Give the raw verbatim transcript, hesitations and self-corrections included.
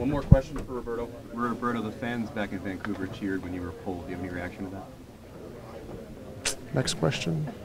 One more question for Roberto. Roberto, the fans back in Vancouver cheered when you were pulled. Do you have any reaction to that? Next question.